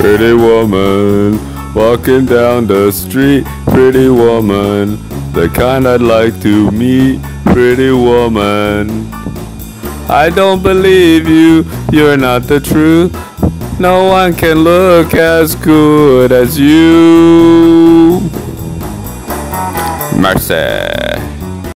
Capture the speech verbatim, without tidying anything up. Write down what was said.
Pretty woman, walking down the street. Pretty woman, the kind I'd like to meet. Pretty woman, I don't believe you, you're not the truth. No one can look as good as you. Mercy.